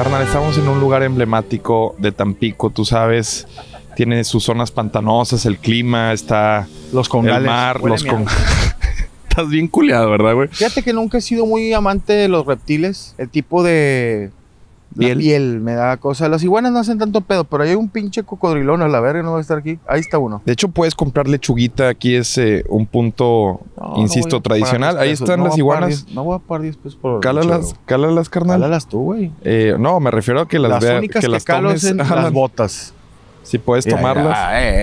Carnal, estamos en un lugar emblemático de Tampico, tú sabes. Tiene sus zonas pantanosas, el clima, está los congales, el mar, los Estás bien culeado, ¿verdad, güey? Fíjate que nunca he sido muy amante de los reptiles. El tipo de piel me da cosa. Las iguanas no hacen tanto pedo, pero hay un pinche cocodrilón a la verga, no va a estar aquí. Ahí está uno. De hecho, puedes comprar lechuguita. Aquí es un punto, insisto, tradicional. Ahí están las iguanas. No voy a pagar 10 pesos por cálalas, carnal. Cálalas tú, güey. No, me refiero a que las veas. Las únicas que calo es en las botas. Si puedes tomarlas.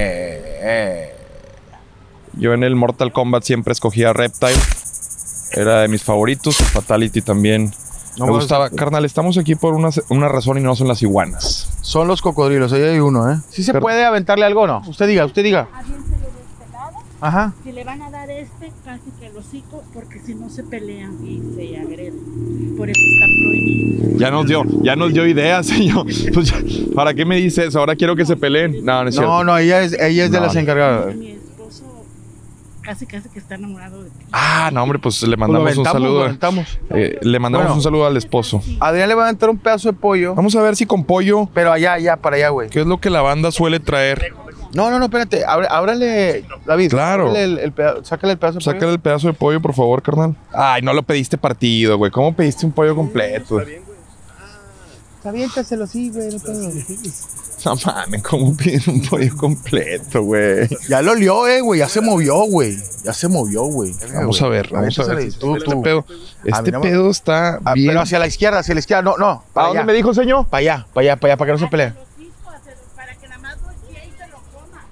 Yo en el Mortal Kombat siempre escogía Reptile. Era de mis favoritos. Fatality también. Me gustaba. Carnal, estamos aquí por una razón y no son las iguanas. Son los cocodrilos. Ahí hay uno, ¿eh? ¿Sí se puede aventarle algo o no? Usted diga. Aviéntele de este lado. Ajá. Si le van a dar casi que el hocico, porque si no se pelean y se agreden. Por eso está prohibido. Ya nos dio ideas, señor. Pues, ¿para qué me dice eso? Ahora quiero que se peleen. No, no es cierto. No, ella es de las encargadas. Mi esposo casi que está enamorado de ti. No, hombre, pues le mandamos un saludo. Le mandamos un saludo al espozo. Adrián le va a aventar un pedazo de pollo. Vamos a ver si con pollo. Pero allá, para allá, güey. ¿Qué es lo que la banda suele traer? No, espérate. Ábrale, David. Claro. Sácale el pedazo de pollo. Sácale el pedazo de pollo, por favor, carnal. Ay, no lo pediste partido, güey. ¿Cómo pediste un pollo completo? Está bien, güey. Aviéntaselo así, güey. No mames, ¿cómo piden un pollo completo, güey? Ya lo olió, güey. Ya se movió, güey. Vamos a ver. Este pedo está bien. Pero hacia la izquierda. No. ¿A dónde me dijo, señor? Para allá, para que no se pelee. Para que nada más voltee y se lo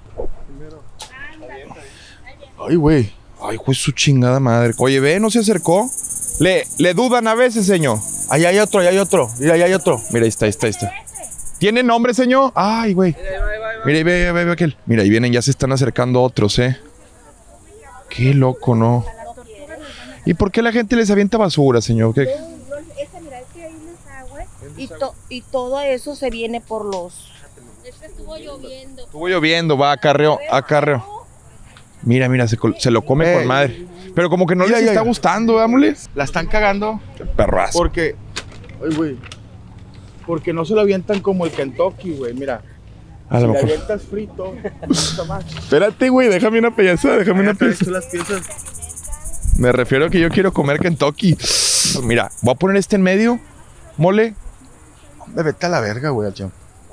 coma. Ay, güey. Ay, pues su chingada madre. Oye, ve, no se acercó. Le dudan a veces, señor. Allá hay otro. Mira, allá hay otro. Mira, ahí está. ¿Tiene nombre, señor? Ay, güey. Mira, ve aquel. Mira, ahí vienen, ya se están acercando otros, Qué loco, ¿no? ¿Y por qué la gente les avienta basura, señor? Mira, es que ahí les agua y todo eso se viene por los... Es que estuvo lloviendo. Estuvo lloviendo, va, acarreo. Mira, se lo come con madre. Pero como que no les está gustando, vámonos. La están cagando. Perrazo. Porque, ay, güey. Porque no se lo avientan como el Kentucky, güey. Mira. A si lo le mejor. avientas frito, Espérate, güey, déjame una pieza, las piezas. Me refiero a que yo quiero comer Kentucky. Mira, voy a poner este en medio. Mole. Vete a la verga, güey, al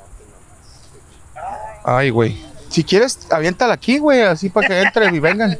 Ay, güey. Si quieres, aviéntala aquí, güey, así para que entre y vengan.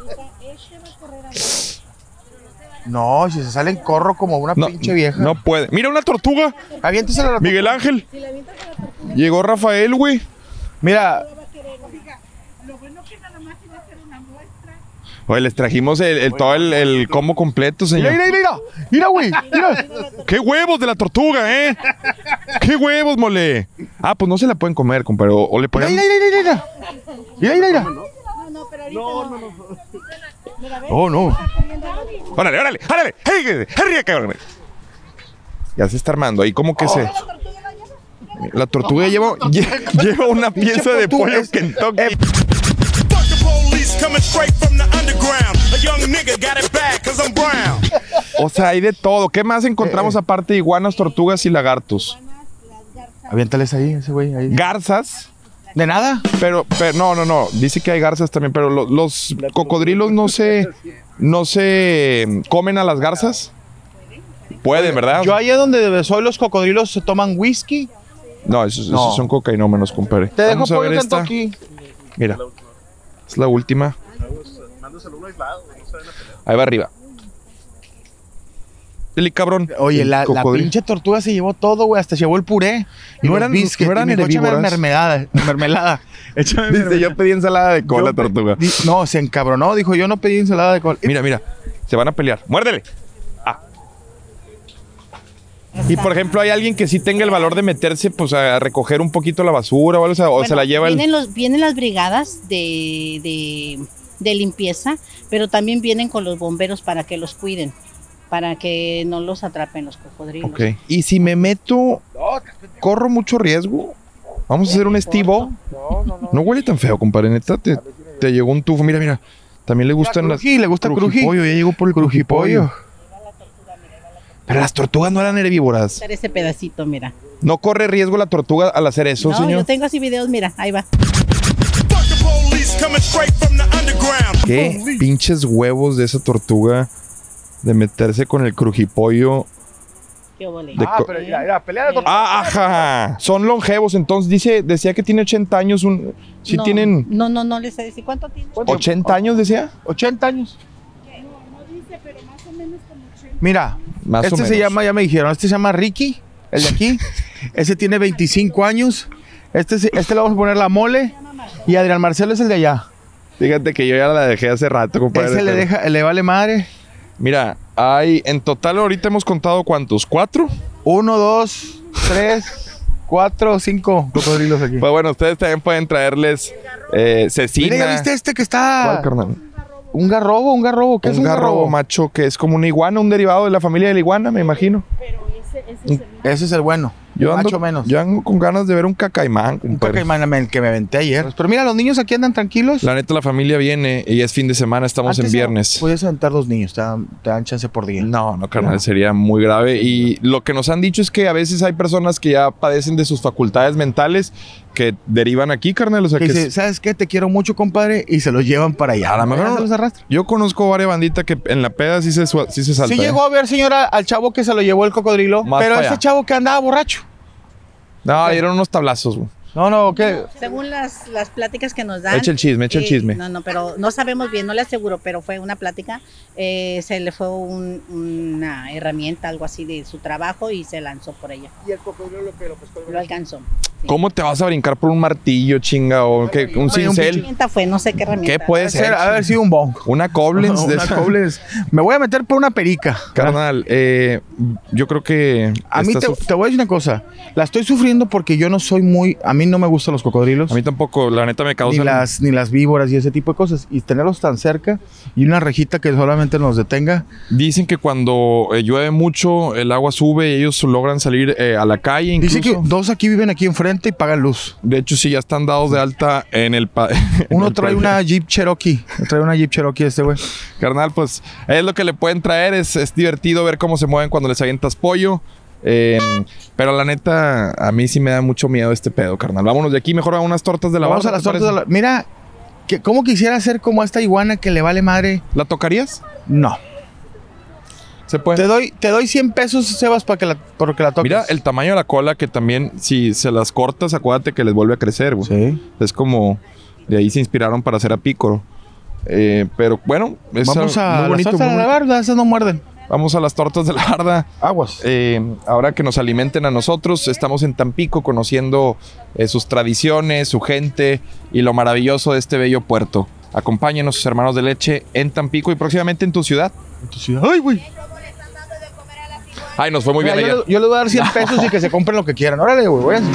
No, si se salen corro como una pinche vieja. No puede. Mira, una tortuga. Aviéntesela a la tortuga. Miguel Ángel. Llegó Rafael, güey. Mira. Lo bueno que nada más iba a ser una muestra. Oye, les trajimos todo el combo completo, señor. Mira, güey. Mira. ¡Qué huevos de la tortuga, ¡Qué huevos, mole! Pues no se la pueden comer, compadre. O le ponen... Mira. No, pero ahorita Oh, no. ¡Órale! ¡Hey, cabrón! Ya se está armando. Ahí como que se... La tortuga lleva una pieza de pollo Kentucky. O sea, hay de todo. ¿Qué más encontramos aparte de iguanas, tortugas y lagartos? Aviéntales ahí, ese güey. Ahí. ¿Garzas? ¿De nada? Pero no. Dice que hay garzas también, pero los cocodrilos no se comen a las garzas. Pueden, ¿verdad? Yo allá donde soy, los cocodrilos se toman whisky. No, esos son cocainómenos, compadre. Te dejo Vamos a ver pollo esta. Kentucky. Mira, es la última. Ahí va arriba. Dile, cabrón. Oye, la pinche tortuga se llevó todo, güey. Hasta llevó el puré. No eran herbívoras. Mermelada. Dice, yo pedí ensalada de cola, tortuga. No, se encabronó. Dijo, yo no pedí ensalada de cola. Mira. Se van a pelear. ¡Muérdele! Y por ejemplo, hay alguien que sí tenga el valor de meterse pues a recoger un poquito la basura o se la lleva vienen las brigadas de limpieza, pero también vienen con los bomberos para que los cuiden, para que no los atrapen los cocodrilos. Ok. Y si me meto, ¿corro mucho riesgo? Vamos a hacer un estivo. No huele tan feo, compadre. Neta, te llegó un tufo. Mira. También le gustan le gusta crujipollo. Ya llegó por el crujipollo. Pero las tortugas no eran herbívoras. Ese pedacito, mira. ¿No corre riesgo la tortuga al hacer eso, No, señor? yo tengo así videos, mira, ahí va. ¿Qué pinches huevos de esa tortuga de meterse con el crujipollo? Qué ole. Pero mira, pelea de tortugas. Ajá. Son longevos, entonces decía que tiene 80 años. Sí no, tienen No les sé decir cuánto tiene. 80 años, decía. 80 años. No dice, pero más o menos como 80. Mira, Más o este se menos. llama, ya me dijeron, este se llama Ricky, el de aquí. Ese tiene 25 años. Este le vamos a poner la mole. Y Adrián Marcelo es el de allá. Fíjate que yo ya la dejé hace rato, compadre. Ese le vale madre. Mira, en total ahorita hemos contado ¿cuántos? ¿4? 1, 2, 3, 4, 5 cocodrilos aquí. Pues bueno, ustedes también pueden traerles cecina. Mira, ¿ya viste este que está? ¿Cuál, carnal? Un garrobo. ¿Qué es un garrobo? macho, que es como una iguana, un derivado de la familia de la iguana, me imagino. Ese es el bueno. Macho menos. Yo ando con ganas de ver un cacaimán, Un compadre. cacaimán que me aventé ayer. Pero mira, los niños aquí andan tranquilos. La neta, la familia viene y es fin de semana, estamos en viernes. Puedes aventar 2 niños, te dan chance por día. No, carnal, sería muy grave. Y lo que nos han dicho es que a veces hay personas que ya padecen de sus facultades mentales que derivan aquí, carnal. O sea, Que que dice, ¿sabes qué? Te quiero mucho, compadre. Y se los llevan para allá. A lo mejor Ya no- se los arrastran. yo conozco varias banditas que en la peda sí se salta. Sí ¿eh? llegó a ver, señora, al chavo que se lo llevó el cocodrilo. Más pero pa' ese allá. chavo que andaba borracho. No, dieron unos tablazos, güey. No, ¿qué? Según las pláticas que nos dan. Echa el chisme, echa el chisme. No, pero no sabemos bien, no le aseguro, pero fue una plática. Se le fue una herramienta, algo así de su trabajo y se lanzó por ella. Y el cocodrilo lo pescó. Lo alcanzó. Sí. ¿Cómo te vas a brincar por un martillo, chinga? O ¿qué? Un un ¿Qué cincel. herramienta fue? No sé qué herramienta. ¿Qué puede ser? Haber sido un bong. Una Koblenz de Una esa. Koblenz. Me voy a meter por una perica. Carnal, yo creo que A mí te voy a decir una cosa. La estoy sufriendo porque yo no soy muy... A mí no me gustan los cocodrilos. a mí tampoco, la neta me causa. Ni las víboras y ese tipo de cosas. Y tenerlos tan cerca y una rejita que solamente nos detenga. Dicen que cuando llueve mucho, el agua sube y ellos logran salir a la calle. Incluso. Dice que 2 aquí viven aquí enfrente y pagan luz. De hecho, sí, ya están dados de alta en el Uno trae una Jeep Cherokee. Trae una Jeep Cherokee este güey. Carnal, pues es lo que le pueden traer. Es divertido ver cómo se mueven cuando les avientas pollo. Pero la neta, a mí sí me da mucho miedo este pedo, carnal. Vámonos de aquí, mejor a unas tortas de la Vamos a barra, las ¿te tortas de parece? la... Mira, ¿cómo quisiera ser como esta iguana que le vale madre? ¿La tocarías? No. Se puede. Te doy 100 pesos, Sebas, porque la toques. Mira el tamaño de la cola, que también, si se las cortas, acuérdate que les vuelve a crecer, güey. Sí. Es como, de ahí se inspiraron para hacer a Pícoro. Pero bueno, es Vamos a muy las bonito. tortas muy de la bonito. barda, esas no muerden. Vamos a las tortas de la barda. Aguas. Ahora que nos alimenten a nosotros, estamos en Tampico conociendo sus tradiciones, su gente y lo maravilloso de este bello puerto. Acompáñenos, sus hermanos de leche, en Tampico y próximamente en tu ciudad. Ay, güey. Ay, nos fue muy bien Mira, ayer. yo les voy a dar 100 pesos y que se compren lo que quieran. Órale, güey, váyanse.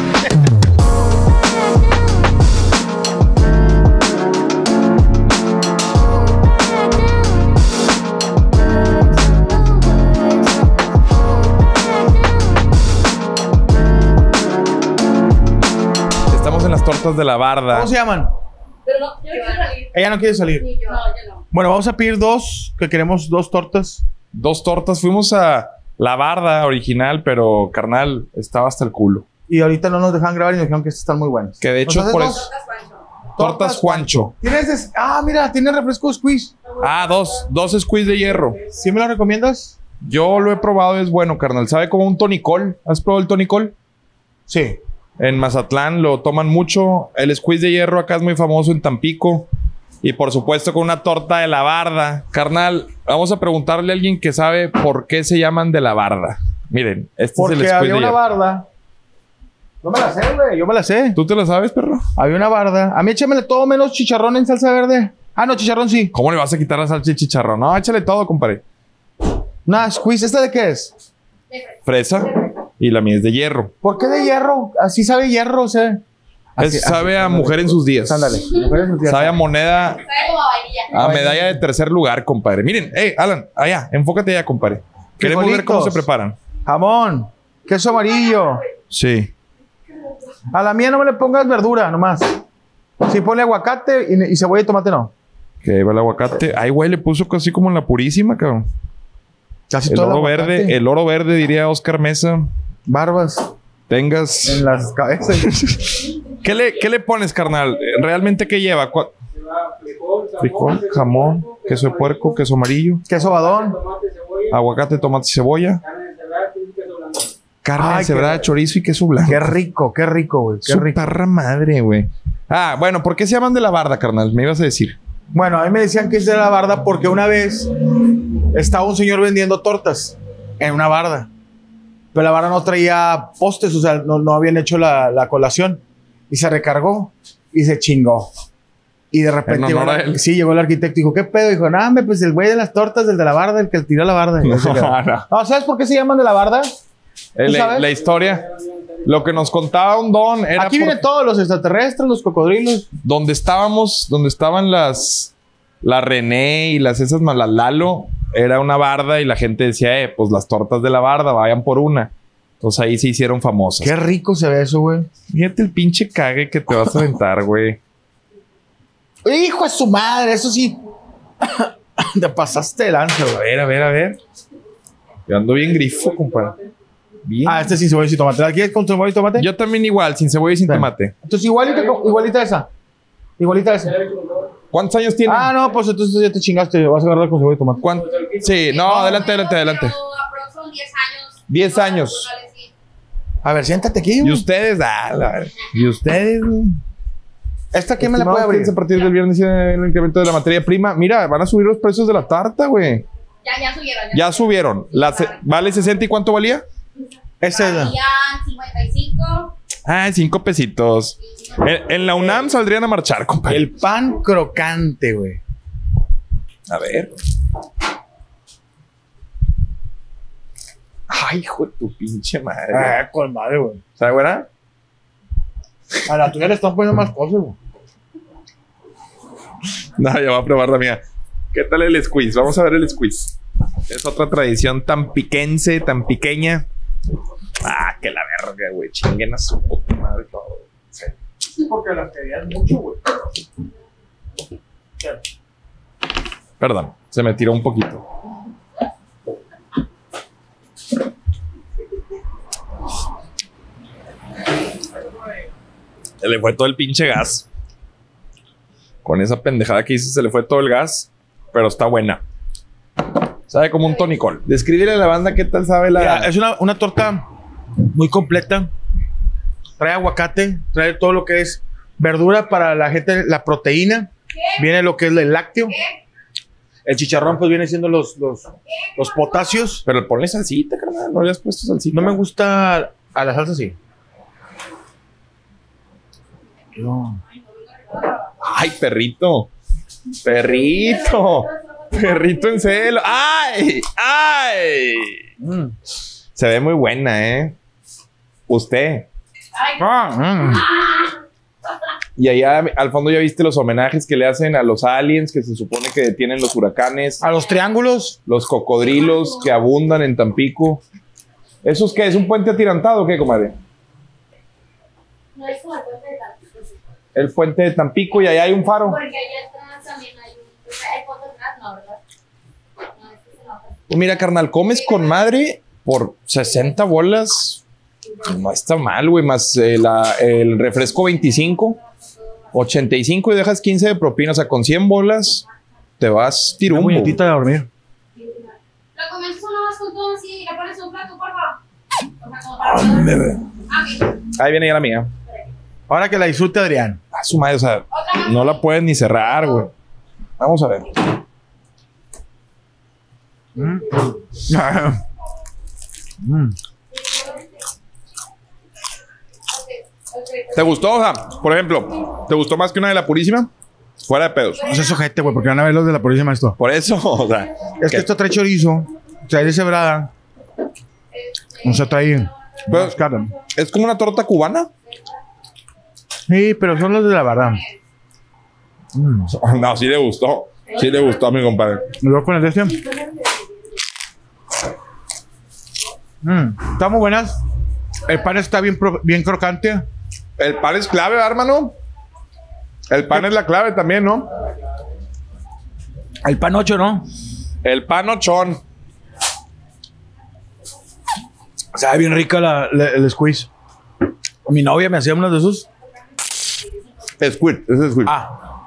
Estamos en las tortas de la barda. ¿Cómo se llaman? Pero no, yo quiero salir. Ella no quiere salir. No, yo no. Bueno, vamos a pedir 2, que queremos 2 tortas. 2 tortas. Fuimos a la barda original, pero carnal, estaba hasta el culo. Y ahorita no nos dejan grabar y nos dijeron que estas están muy buenas. Que de hecho, ¿Nos haces por dos? eso. Tortas Juancho. ¿Tienes mira, tiene refresco squeeze. Ah, 2 squeeze de hierro. ¿Sí me lo recomiendas? Yo lo he probado, es bueno, carnal. ¿Sabe como un tonicol? ¿Has probado el tonicol? Sí. En Mazatlán lo toman mucho. El squeeze de hierro acá es muy famoso en Tampico. Y por supuesto con una torta de la barda. Carnal, vamos a preguntarle a alguien que sabe por qué se llaman de la barda. Miren, este es el Porque squeeze había de una hierro. barda. No me la sé, güey. Yo me la sé. ¿Tú te lo sabes, perro? Había una barda. A mí échamele todo menos chicharrón en salsa verde. Ah, no, chicharrón sí. ¿Cómo le vas a quitar la salsa y chicharrón? No, échale todo, compadre. Nah, squeeze. ¿Esta de qué es? Fresa y la mía es de hierro. ¿Por qué de hierro? Así sabe hierro, o sea. Sabe a mujer en sus días. Ándale. Mujeres en sus días. Sabe a moneda, Sabe como a vainilla. a medalla de tercer lugar, compadre. Miren, Alan, allá, enfócate allá, compadre. Queremos ver cómo se Frijolitos. preparan. Jamón. Queso amarillo. Sí. A la mía no me le pongas verdura, nomás. Sí, ponle aguacate y cebolla y tomate no. Que ahí va el aguacate. Ay, güey, le puso casi como en la purísima, cabrón. Casi El todo oro aguacate. verde, el oro verde, diría Oscar Mesa. Barbas Tengas. en las cabezas. ¿Qué le pones, carnal? ¿Realmente qué lleva? Frijol, jamón, queso de puerco, queso amarillo, Queso badón. aguacate, tomate y cebolla, carne Ay, deshebrada, qué- chorizo y queso blanco. Qué rico, güey. Qué Su rico. parra madre, güey. Ah, bueno, ¿por qué se llaman de la barda, carnal? Me ibas a decir. Bueno, a mí me decían que es de la barda porque una vez estaba un señor vendiendo tortas en una barda. Pero la barda no traía postes, o sea, no habían hecho la colación. Y se recargó y se chingó. Y de repente En honor a él. sí, llegó el arquitecto y dijo, ¿qué pedo? Dijo, no, hombre, pues el güey de las tortas, el de la barda, el que tiró la barda. Y se quedó. No. No, ¿sabes por qué se llaman de la barda? ¿Tú sabes? La historia, lo que nos contaba un don era Aquí vienen todos los extraterrestres, los cocodrilos. donde estaban la René y esas más, la Lalo, era una barda y la gente decía, pues las tortas de la barda, vayan por una. Entonces ahí se hicieron famosas. Qué rico se ve eso, güey. Fíjate el pinche cague que te vas a aventar, güey. Hijo de su madre, eso sí. Te pasaste de lanza, güey. A ver. Yo ando bien grifo, compadre. Bien. Ah, este sin cebolla y sin tomate. ¿La quieres con cebolla y tomate? Yo también igual, sin cebolla y sin Ven. tomate. Entonces igualita esa. Igualita esa. ¿Cuántos años tiene? Ah, no, pues entonces ya te chingaste. Vas a agarrar con cebolla y tomate. Sí, no, adelante. Son 10 años. 10 años. A ver, siéntate aquí, ¿Y güey. ustedes? ¿Y ustedes? ¿Esta quién me la puede abrir? A partir del viernes el incremento de la materia prima. Mira, van a subir los precios de la tarta, güey. Ya subieron. Ya subieron. ¿Vale 60 y cuánto valía? Esa es la. Valían 55. Ah, 5 pesitos. En la UNAM saldrían a marchar, compadre. El pan crocante, güey. A ver. Ay, hijo de tu pinche madre. Con madre, güey. ¿Sabe buena? A la tuya le están poniendo más cosas, güey. No, ya voy a probar la mía. ¿Qué tal el squeeze? Vamos a ver el squeeze. Es otra tradición tan piquense, tan pequeña. Ah, que la verga, güey. Chinguen a su puta madre todo. Sí. Sí, porque las querías mucho, güey. Perdón, se me tiró un poquito. Se le fue todo el pinche gas. Con esa pendejada que hice se le fue todo el gas. Pero está buena. Sabe como un tonicol. Descríbele a la banda qué tal sabe la... Mira, es una torta muy completa. Trae aguacate, trae todo lo que es verdura para la gente, la proteína. Viene lo que es el lácteo. El chicharrón, pues viene siendo los potasios. Pero ponle salsita, carnal. No le has puesto salsita. No me gusta a la salsa, sí. No. Ay, perrito. Perrito. Perrito en celo. ¡Ay! ¡Ay! Se ve muy buena, ¿eh? Usted. Y allá al fondo ya viste los homenajes que le hacen a los aliens que se supone que detienen los huracanes. A los triángulos. Los cocodrilos que abundan en Tampico. ¿Eso es qué? ¿Es un puente atirantado o qué, comadre? No es como el puente de Tampico. El puente de Tampico y allá hay un faro. Porque allá atrás también hay un. O sea, hay fotos atrás, no, ¿verdad? No, es que se nota. Pues mira, carnal, comes con madre por 60 bolas. No está mal, güey. Más el refresco 25, 85 y dejas 15 de propina. O sea, con 100 bolas te vas Una tirumbo. muñequita de dormir. Lo comienzas uno más con todo así y le pones un plato, por favor. O sea, como para. Ok. Ahí viene ya la mía. Ahora que la disfrute Adrián. A su madre, o sea, no la puedes ni cerrar, güey. Vamos a ver. ¿Te gustó? O sea, por ejemplo, ¿te gustó más que una de la Purísima? Fuera de pedos. No seas ojete, güey, porque van a ver los de la Purísima esto. Por eso, o sea. Es que esto trae chorizo, trae deshebrada. O sea, trae Pero- carne. ¿Es como una torta cubana? Sí, pero son los de la verdad. No, sí le gustó. Sí le gustó a mi compadre. ¿Me voy con el de este? Están muy buenas. El pan está bien crocante. El pan es clave, hermano. El pan es la clave también, ¿no? El pan 8, ¿no? El pan ochón. Sabe bien rica el squeeze. Mi novia me hacía uno de esos. Squid, ese es Squid. Ah,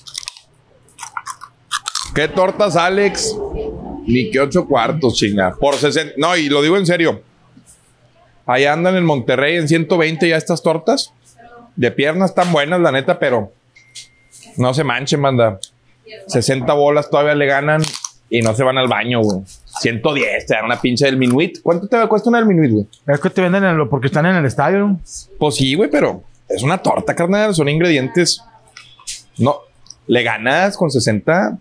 ¿Qué tortas, Alex? Ni que 8 cuartos, chinga. Por 60. No, y lo digo en serio. Ahí andan en Monterrey en 120 ya estas tortas. De piernas están buenas, la neta, pero no se manchen, manda. 60 bolas todavía le ganan y no se van al baño, güey. 110, te dan una pinche del Minuit. ¿Cuánto te cuesta una del Minuit, güey? es que te venden porque están en el estadio, ¿no? Pues sí, güey, pero es una torta, carnal. Son ingredientes. No, le ganas con 60.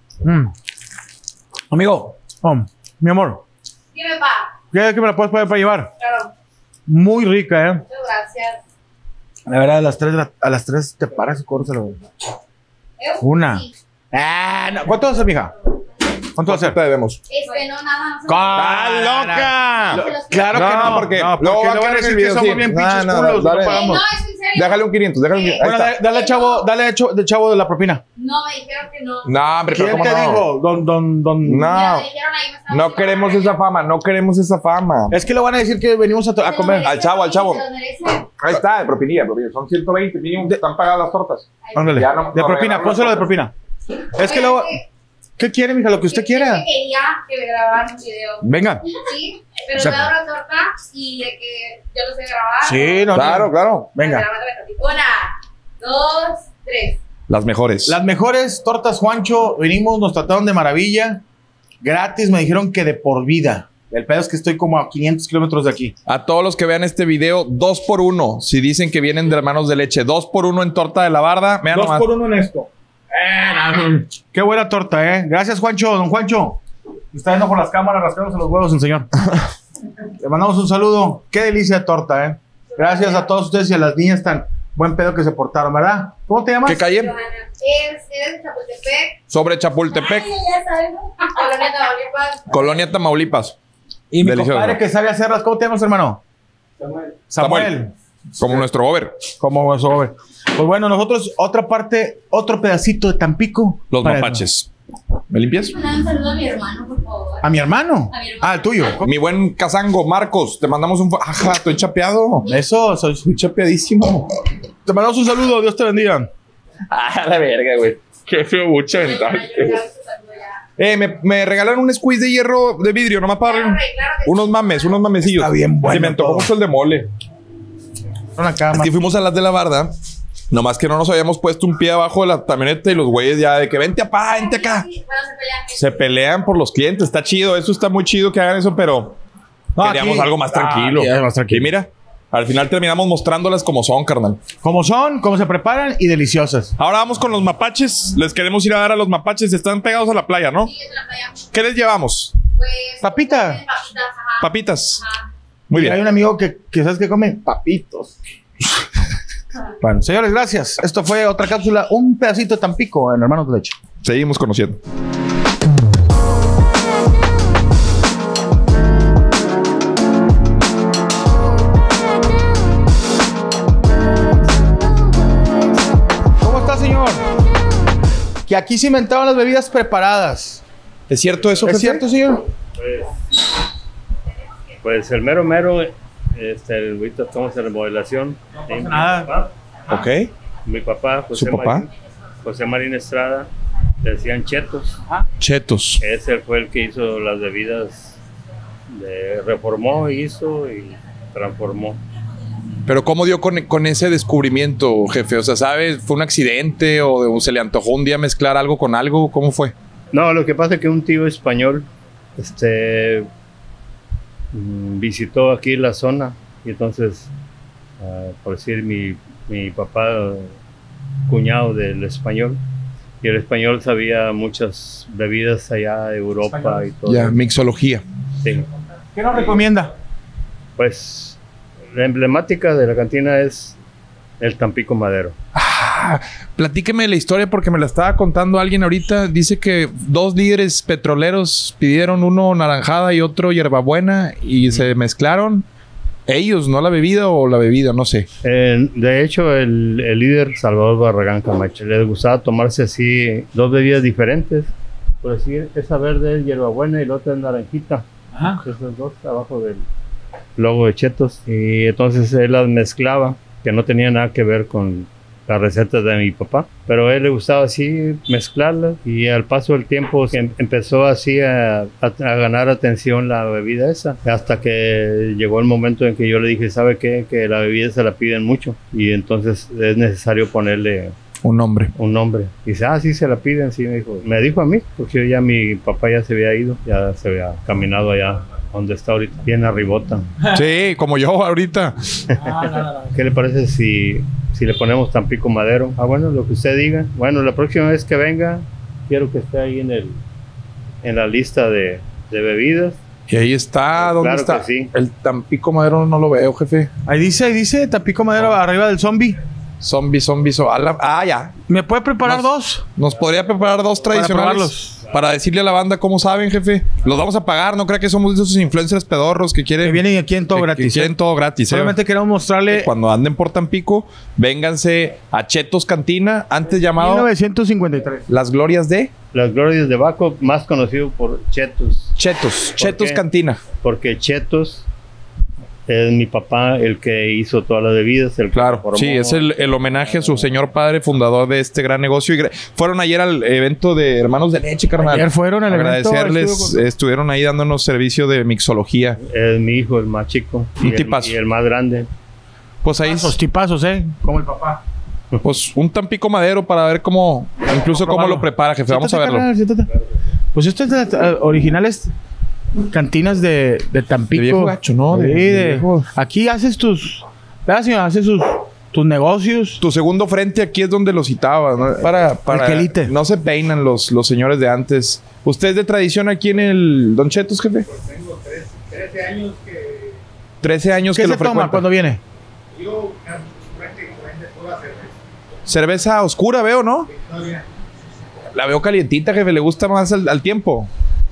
Amigo, mi amor, Dime, pa. ¿qué me la puedes poner para llevar? Claro. Muy rica, Muchas gracias. La verdad, a las 3 te paras y córtalo. Una. Sí. No. ¿Cuánto va a ser, mija? ¿Cuánto va a ser? Te debemos. No, nada. ¡Está loca! Claro que no, porque no, luego porque va a le van a quedar decir el que video, somos sí. bien No, pinches no, culos, dale. no pagamos. No, es en serio. Déjale un 500, déjale un 500. Bueno, Ahí está. dale de chavo de la propina. No, me dijeron que no. No, hombre, pero ¿Quién ¿cómo te no? dijo? Don. No, Ya me dijeron ahí, me estaban no queremos esa fama, no queremos esa fama. Es que le van a decir que venimos a comer. Al chavo, al chavo. Se los merece. Ahí está, de propinilla. Son 120 mínimo, están pagadas las tortas. Ándale. Ya no- De no propina, regalaron pónselo de las propina. Es que luego. ¿Qué quiere, mija? Lo que usted Es quiera. que quería que me grabaran un video. Venga. Sí, pero O sea, me da una torta y de que yo lo sé grabar. Sí, no. Claro, claro. Venga. Una, dos, tres. Las mejores. Las mejores tortas, Juancho. Venimos, nos trataron de maravilla. Gratis, me dijeron que de por vida. El pedo es que estoy como a 500 kilómetros de aquí. A todos los que vean este video, 2 por 1. Si dicen que vienen de Hermanos de Leche, 2 por 1 en torta de la barda. Vean nomás. 1 en esto. Qué buena torta, ¿eh? Gracias, Juancho. Don Juancho. Está yendo por las cámaras rascándose los huevos, el señor. Le mandamos un saludo. Qué delicia de torta, ¿eh? Gracias a todos ustedes y a las niñas tan buen pedo que se portaron, ¿verdad? ¿Cómo te llamas? ¿Qué calle? Johanna. Eres de Chapultepec. Sobre Chapultepec, Ay, ya sabes. Colonia Tamaulipas. Colonia Tamaulipas. Y mi Delicioso. compadre que sabe hacerlas. ¿Cómo te llamas, hermano? Samuel. Como nuestro over. Como eso, pues bueno, nosotros otra parte, otro pedacito de Tampico. Los para- mapaches. ¿Me limpias? Mandar un saludo a mi hermano, por favor. ¿A mi hermano? A mi hermano. Ah, al tuyo. Mi buen Cazango, Marcos, te mandamos un... Ajá, estoy chapeado. Eso, soy. Estoy chapeadísimo. Te mandamos un saludo, Dios te bendiga. Ah, la verga, güey. Qué feo mucha ventaja. Me regalaron un squeeze de hierro de vidrio, nomás para Claro, claro que unos mamecillos. Está bien bueno Sí, me antojó todo. mucho el de mole. Una cama. Aquí fuimos a las de la barda. Nomás que no nos habíamos puesto un pie abajo de la camioneta y los güeyes ya de que vente apá, vente acá. sí. Bueno, se pelean. Se pelean por los clientes. Está chido. Eso está muy chido que hagan eso, pero No, queríamos aquí- algo más tranquilo. aquí es más tranquilo. Y mira, al final terminamos mostrándolas como son, carnal. Como son, cómo se preparan y deliciosas. Ahora vamos con los mapaches. Les queremos ir a dar a los mapaches. Están pegados a la playa, ¿no? Sí, es en la playa. ¿Qué les llevamos? Pues. Papita. Papitas, ajá. Papitas. Ajá. Muy Y hay bien. un amigo que ¿sabes qué come? Papitos. Bueno, señores, gracias. Esto fue otra cápsula, un pedacito de Tampico en Hermanos de Leche. Seguimos conociendo. ¿Cómo está, señor? Que aquí se inventaban las bebidas preparadas. ¿Es cierto eso, ¿Es jefe? cierto, señor? Pues el mero mero, ahorita estamos en remodelación. Sí, nada. Ok. Mi papá, ¿Su papá? José Marín Estrada, le decían chetos. Chetos. Ese fue el que hizo las bebidas, reformó, hizo y transformó. Pero ¿cómo dio con ese descubrimiento, jefe? O sea, ¿sabes? ¿Fue un accidente o se le antojó un día mezclar algo con algo? ¿Cómo fue? No, lo que pasa es que un tío español visitó aquí la zona y entonces, por decir, mi papá, cuñado del español, y el español sabía muchas bebidas allá de Europa y todo. Ya, mixología. Sí. ¿Qué nos recomienda? Pues la emblemática de la cantina es el Tampico Madero. Ah, platíqueme la historia porque me la estaba contando alguien ahorita. Dice que 2 líderes petroleros pidieron uno naranjada y otro hierbabuena y se mezclaron. Ellos, no la bebida o la bebida, no sé. De hecho, el líder Salvador Barragán Camacho le gustaba tomarse así 2 bebidas diferentes. Por decir, esa verde es hierbabuena y la otra es naranjita. Ajá. Esos 2 abajo del... logo de Chetos. Y entonces él las mezclaba, que no tenía nada que ver con las recetas de mi papá, pero a él le gustaba así mezclarlas, y al paso del tiempo empezó así a ganar atención la bebida esa, hasta que llegó el momento en que yo le dije, ¿sabe qué? Que la bebida se la piden mucho, y entonces es necesario ponerle Un nombre. un nombre. Y dice, sí, se la piden, sí, me dijo a mí, porque ya mi papá ya se había ido, ya se había caminado allá donde está ahorita, bien arribota. Sí, como yo ahorita. ¿Qué le parece si le ponemos Tampico Madero? Bueno, lo que usted diga. Bueno, la próxima vez que venga, quiero que esté ahí en la lista de bebidas. Y ahí está, ¿dónde Claro está? que sí. El Tampico Madero no lo veo, jefe. Ahí dice Tampico Madero arriba del zombie. Zombie. Ya. ¿Me puede preparar dos? Nos podría preparar dos tradicionales para decirle a la banda cómo saben, jefe. Los vamos a pagar, no crea que somos de esos influencers pedorros que quieren... Que vienen aquí en todo que gratis. quieren todo gratis. Solamente queremos mostrarle Cuando anden por Tampico, vénganse a Chetos Cantina, antes llamado 1953. Las Glorias de Las Glorias de Baco, más conocido por Chetos. Chetos qué? Cantina. Porque Chetos es mi papá el que hizo todas las bebidas. El que Claro, formó. sí, es el homenaje a su señor padre, fundador de este gran negocio. Y fueron ayer al evento de Hermanos de Leche, carnal. Ayer fueron al Agradecerles, estuvieron ahí dándonos servicio de mixología. Es mi hijo, el más chico. Un y tipazo. y el más grande. Pues ahí, Los tipazos, como el papá. pues un Tampico Madero para ver cómo, incluso cómo lo prepara, jefe. Vamos a Siéntate, verlo. carnal, siéntate. Pues esto es de las originales cantinas de Tampico. De viejo gacho, ¿no? Sí, De viejo. Aquí haces ¿verdad, señor? Haces tus negocios. Tu segundo frente aquí es donde lo citaba, ¿no? Para quelite. no se peinan los señores de antes. ¿Usted es de tradición aquí en el Don Chetos, jefe? Tengo 13 años que 13 años ¿Qué que se lo toma frecuenta. cuando viene? yo prácticamente toda cerveza. Cerveza oscura veo, ¿no? Todavía. La veo calientita, jefe. ¿Le gusta más al tiempo?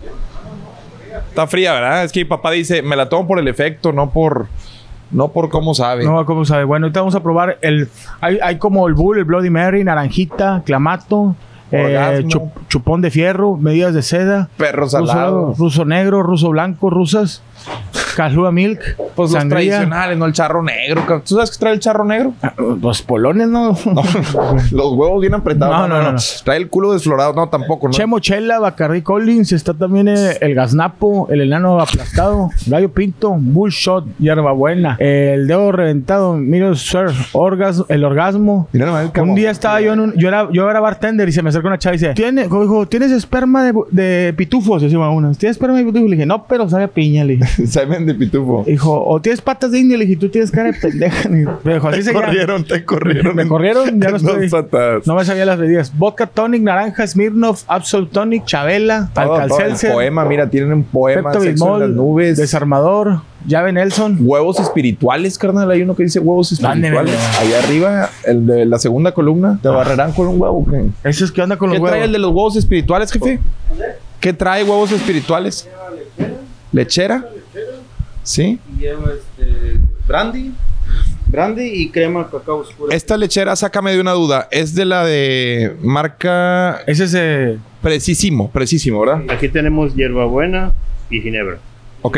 Está fría, ¿verdad? Es que mi papá dice, me la tomo por el efecto, no por cómo sabe. No, ¿cómo sabe? Bueno, ahorita vamos a probar hay como el Bull, el Bloody Mary, naranjita, clamato, Orgasmo. chupón de fierro, medidas de seda, Perro salado. ruso negro, ruso blanco, rusas, Kahlua Milk, Pues los sangría. tradicionales, no el charro negro. cabrón. ¿Tú sabes qué trae el charro negro? Los polones, ¿no? Los huevos bien apretados. No. Trae el culo desflorado. No, tampoco, ¿no? Chemochela, Bacardi Collins, está también el Gaznapo, el enano aplastado, Gallo Pinto, Bullshot, Hierbabuena, el dedo reventado, Miro Sir, el orgasmo. Mira nomás el Un cabrón. día estaba yo era bartender y se me acerca una chava y dice, ¿tienes esperma de pitufos? Decía uno, ¿tienes esperma de pitufos? Le dije, no, pero sabe a piña, le dije. Saben de pitufo. Dijo, o tienes patas de indio, le dije, tú tienes cara de pendeja. Me dijo, así se llama. Te corrieron. Me corrieron, ya no estoy. Patadas. No me sabía las bebidas. Vodka Tonic, Naranja, Smirnoff, Absolute Tonic, Chabela, Todo el Alka-Seltzer, poema, mira, tienen un poema. Pepto Sexo en las Bismol, nubes. Desarmador, Llave Nelson. Huevos espirituales, carnal. Hay uno que dice huevos espirituales. Mándemelo. Allá arriba, el de la segunda columna, te barrerán con un huevo. ¿Qué, Ese es que anda con los ¿Qué huevos. trae el de los huevos espirituales, jefe? ¿Qué trae huevos espirituales? ¿Lechera? ¿Sí? Lleva brandy y crema cacao oscura. Esta lechera, sácame de una duda. Es de la de marca Ese es Precisimo, ¿verdad? Aquí tenemos hierbabuena y ginebra. ¿Ok?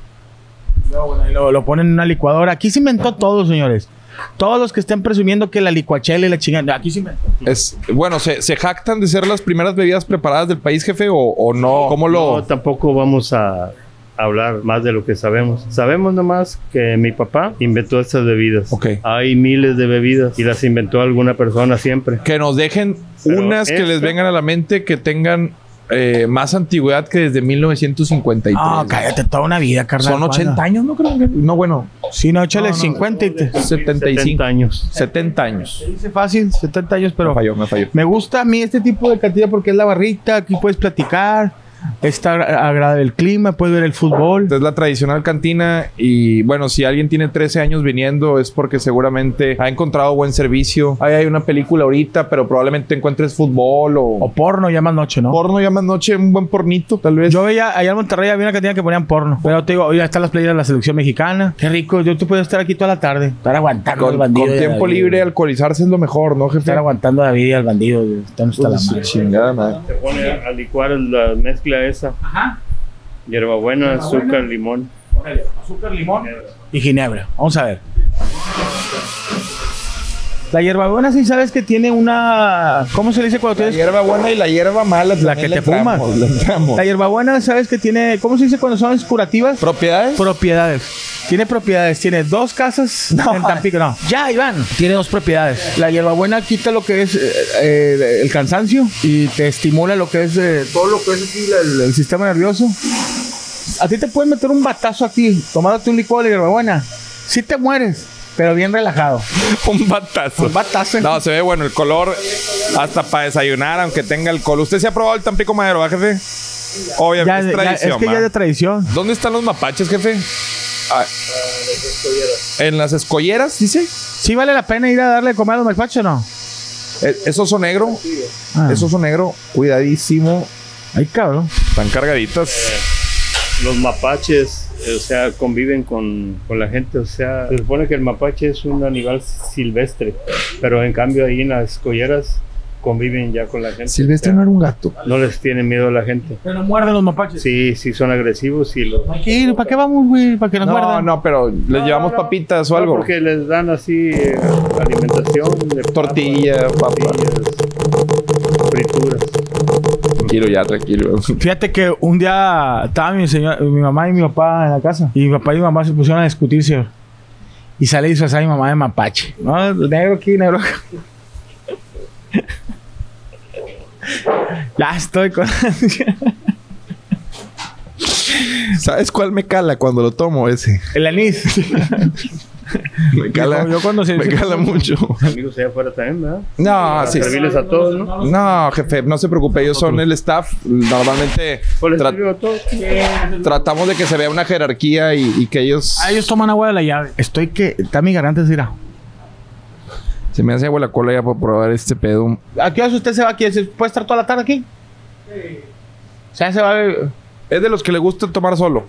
lo ponen en una licuadora. Aquí se inventó todo, señores. Todos los que estén presumiendo que la licuachela y la chingada, aquí se inventó. Bueno, ¿se jactan de ser las primeras bebidas preparadas del país, jefe? ¿O no? ¿Cómo lo...? No, tampoco vamos a hablar más de lo que sabemos. Sabemos nomás que mi papá inventó estas bebidas. Ok. Hay miles de bebidas y las inventó alguna persona siempre. Que nos dejen Pero unas que esta- les vengan a la mente que tengan más antigüedad que desde 1953. No, cállate, toda una vida, carnal. Son 80 años, ¿no creo? No, bueno, Sí, no, échale 50 y te... 75. 70 años. 70 años. Se dice fácil, 70 años, pero... Me falló. Me gusta a mí este tipo de cantina porque es la barrita, aquí puedes platicar, está agradable el clima, puedes ver el fútbol. Es la tradicional cantina y bueno, si alguien tiene 13 años viniendo es porque seguramente ha encontrado buen servicio. Ahí hay una película ahorita, pero probablemente encuentres fútbol O porno, ya más noche, ¿no? porno ya más noche, un buen pornito, tal vez. Yo veía, allá en Monterrey había una cantina que ponían porno. Pero te digo, ya están las playeras de la selección mexicana. Qué rico, yo te puedo estar aquí toda la tarde. Estar aguantando al con bandido. y a tiempo David. libre, alcoholizarse es lo mejor, ¿no, jefe? Estar aguantando a David y al bandido. Están hasta la Pues, madre. chingada madre. Se pone a licuar la mezcla esa. Hierbabuena, azúcar, limón. Azúcar, limón y ginebra. Vamos a ver. La hierbabuena sí sabes que tiene una... ¿Cómo se le dice cuando La tienes...? hierba buena y la hierba mala. La que te fumas. La hierbabuena sabes que tiene... ¿Cómo se dice cuando son curativas? ¿Propiedades? Propiedades. Tiene propiedades. Tiene 2 casas en Tampico. No. Ya, Iván. Tiene 2 propiedades. La hierbabuena quita lo que es el cansancio y te estimula lo que es todo lo que es aquí el sistema nervioso. A ti te pueden meter un batazo aquí, tomándote un licuado de hierbabuena. Sí te mueres, pero bien relajado. Un batazo. Un batazo. No, se ve bueno el color hasta para desayunar, aunque tenga alcohol. ¿Usted se ha probado el Tampico Madero, ¿va, jefe? Obviamente es tradición. Es que ya es de tradición. ¿Dónde están los mapaches, jefe? Ah, ¿en las escolleras, dice? ¿Sí vale la pena ir a darle de comer a los mapaches o no? Esos son negros. Esos son negros. Cuidadísimo. Ay, cabrón. Están cargaditas. Los mapaches, o sea, conviven con la gente, o sea, se supone que el mapache es un animal silvestre, pero en cambio ahí en las colleras conviven ya con la gente. Silvestre, o sea, no era un gato. no les tienen miedo a la gente. Pero no muerden los mapaches. Sí, sí son agresivos y los... Hay que ir, ¿para qué vamos, güey? ¿Para que nos muerdan? No, pero les llevamos papitas o algo. Porque les dan así alimentación de Tortilla, papas, frituras. Tranquilo ya, tranquilo. Fíjate que un día estaba mi mamá y mi papá en la casa. Y mi papá y mi mamá se pusieron a discutirse. Y sale disfrazada mi mamá de mapache. No, negro aquí, negro acá. Ya estoy con... ¿Sabes cuál me cala cuando lo tomo ese? El anís. Me cala, yo cuando me cala mucho. Amigos allá afuera también, ¿verdad? No, sí. Servirles a todos, ¿no? No, jefe, no se preocupe, ellos son el staff. Normalmente Pues les sirvo a todos. tratamos de que se vea una jerarquía y que ellos... Ellos toman agua de la llave. Estoy que... Está mi garganta, mira. Se me hace agua la cola ya por probar este pedo. ¿A qué hora usted se va aquí? ¿Se puede estar toda la tarde aquí? Sí. O sea, se va a... Es de los que le gusta tomar solo.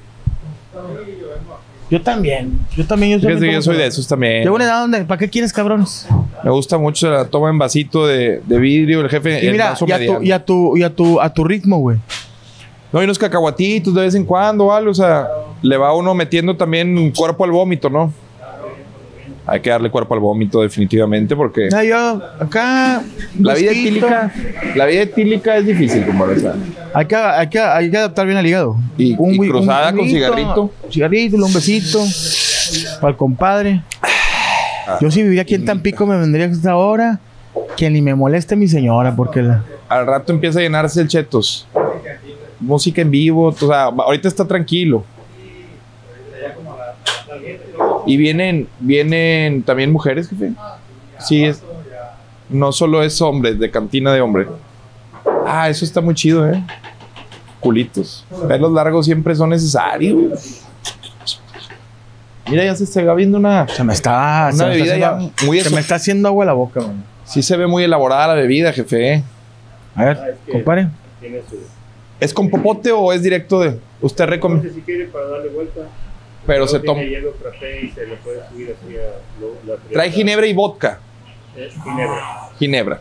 Yo también. Yo Fíjate, yo soy de esos también. Llevo una edad donde... ¿Para qué quieres, cabrones? Me gusta mucho, se la toma en vasito de vidrio. El jefe... Y el mira, vaso mediano. a tu ritmo, güey. No, hay unos cacahuatitos de vez en cuando o algo. O sea, le va uno metiendo también cuerpo al vómito, ¿no? Hay que darle cuerpo al vómito definitivamente porque... Ya, yo acá... La vida etílica es difícil, compadre. O sea, hay que adaptar bien al hígado. y cruzada con cigarrito. Un cigarrito, un besito. Para el compadre. Yo si vivía aquí en Tampico me vendría a esta hora. Que ni me moleste mi señora porque... Al rato empieza a llenarse el chetos. Música en vivo. O sea, ahorita está tranquilo. Y vienen también mujeres, jefe. Sí, no solo es hombres, de cantina de hombre. Ah, eso está muy chido, Culitos. Pelos largos siempre son necesarios. Mira, ya se va viendo una bebida ya muy... Se me está haciendo agua la boca, man. Sí se ve muy elaborada la bebida, jefe. A ver, compadre. ¿Es con popote o es directo de...? Usted recomienda... Si quiere para darle vuelta. Pero se toma... hielo frappé y se le puede subir así a la Trae ginebra y vodka. Ginebra.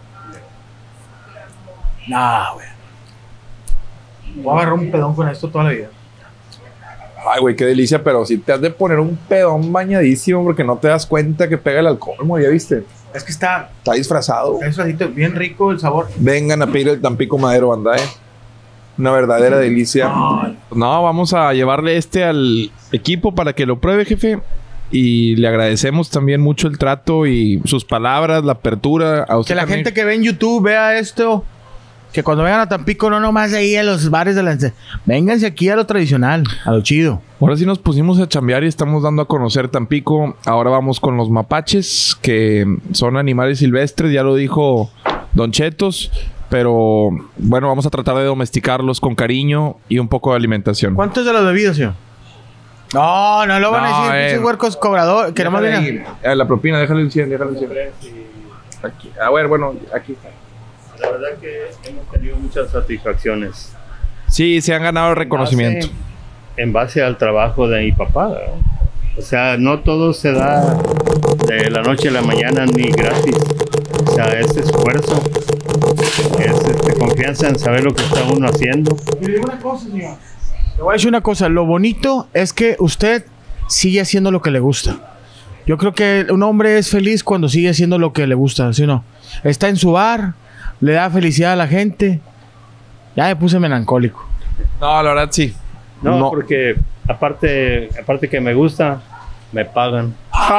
Nah, güey. Voy a agarrar un pedón con esto toda la vida. Ay, güey, qué delicia, pero si te has de poner un pedón bañadísimo porque no te das cuenta que pega el alcohol, ¿ya viste? Es que está disfrazado. Bien rico el sabor. Vengan a pedir el Tampico Madero, banda, Una verdadera delicia. No, vamos a llevarle al equipo para que lo pruebe, jefe. Y le agradecemos también mucho el trato y sus palabras, la apertura. A usted que la también. gente que ve en YouTube vea esto. Que cuando vengan a Tampico, no nomás ahí a los bares de la... Vénganse aquí a lo tradicional, a lo chido. Ahora sí nos pusimos a chambear y estamos dando a conocer Tampico. Ahora vamos con los mapaches, que son animales silvestres, ya lo dijo Don Chetos. Pero bueno, vamos a tratar de domesticarlos con cariño y un poco de alimentación. ¿Cuánto es de las bebidas, señor? No lo van a decir, pinches huercos cobrador. Que nomás viene. La propina, déjale el 100, Aquí. Bueno, aquí está. La verdad que hemos tenido muchas satisfacciones. Sí, se han ganado el reconocimiento. En base al trabajo de mi papá, ¿no? O sea, no todo se da de la noche a la mañana ni gratis. O sea, es esfuerzo. Es confianza en saber lo que está uno haciendo. Y le digo una cosa, señor. Le voy a decir una cosa, lo bonito es que usted sigue haciendo lo que le gusta. Yo creo que un hombre es feliz cuando sigue haciendo lo que le gusta, ¿sí o no? Está en su bar, le da felicidad a la gente. Ya me puse melancólico. No, la verdad sí. No, porque aparte que me gusta, me pagan.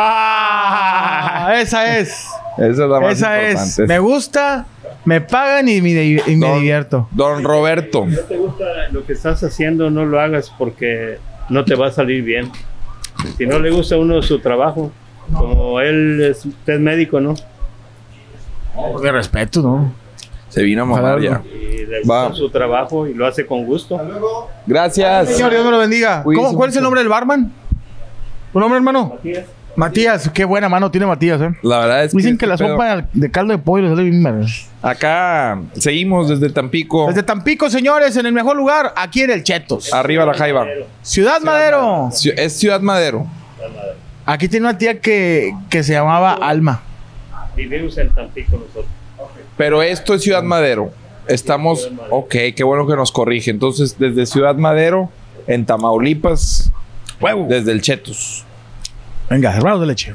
Esa es. Esa es la más Esa es. importante. Me gusta, me pagan y me divierto. Don Roberto. Si no te gusta lo que estás haciendo, no lo hagas porque no te va a salir bien. Si no le gusta a uno su trabajo, como usted es médico, ¿no? De respeto, ¿no? Se vino a mamar ya. Y le gusta su trabajo y lo hace con gusto. Gracias. Señor, Dios me lo bendiga. Cuídese ¿Cuál es el mucho. nombre del barman? ¿Tu nombre, hermano? Matías, qué buena mano tiene Matías, La verdad es Dicen que la este pedo- sopa de caldo de pollo le sale bien mal. Acá seguimos desde Tampico. Desde Tampico, señores, en el mejor lugar, aquí en el Chetos. Arriba la Jaiba. Ciudad Madero. Es Ciudad Madero. Aquí tiene una tía que se llamaba Alma. Vivimos en Tampico nosotros. Pero esto es Ciudad Madero. Estamos... Ok, qué bueno que nos corrige. Entonces, desde Ciudad Madero, en Tamaulipas, desde el Chetos. Venga, hermanos de leche.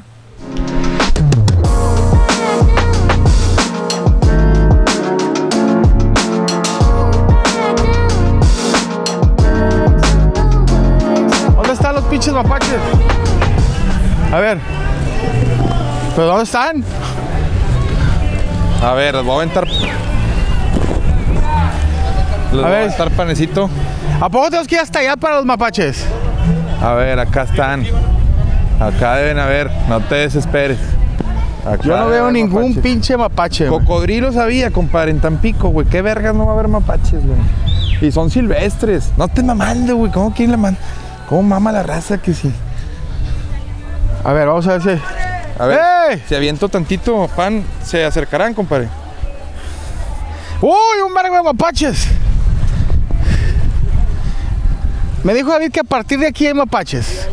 ¿Dónde están los pinches mapaches? A ver. ¿Pero dónde están? A ver, les voy a aventar... Les voy a ver. aventar panecito. ¿A poco tenemos que ir hasta allá para los mapaches? A ver, acá están. Acá deben haber. No te desesperes. Acá Yo no debe veo haber ningún mapaches. pinche mapache. güey. Cocodrilos había, compadre, en Tampico, güey. ¿Qué vergas no va a haber mapaches, güey? Y son silvestres. No te mamando, güey. ¿Cómo quién la manda? ¿Cómo mama la raza que sí? A ver, vamos a ver si... A ver, ¡Ey! si aviento tantito pan, se acercarán, compadre. ¡Uy, un vergo de mapaches! Me dijo David que a partir de aquí hay mapaches.